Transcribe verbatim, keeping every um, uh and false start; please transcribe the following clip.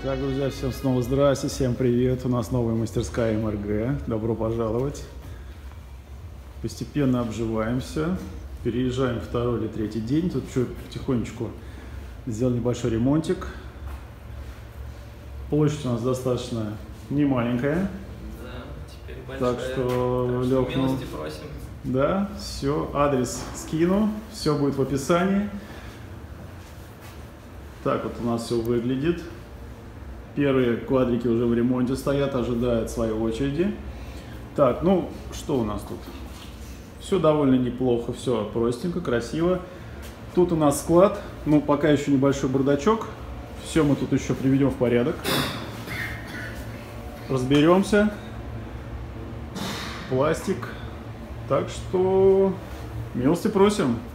Так, друзья, всем снова здрасте, всем привет. У нас новая мастерская эм эр гэ. Добро пожаловать. Постепенно обживаемся. Переезжаем второй или третий день. Тут еще потихонечку сделал небольшой ремонтик. Площадь у нас достаточно не маленькая. Да, теперь большая. Так что, Лёх, ну, милости просим. Да, все, адрес скину, все будет в описании. Так вот у нас все выглядит. Первые квадрики уже в ремонте стоят, ожидают своей очереди. Так, ну, что у нас тут? Все довольно неплохо, все простенько, красиво. Тут у нас склад, ну, пока еще небольшой бардачок. Все мы тут еще приведем в порядок. Разберемся. Пластик. Так что, милости просим.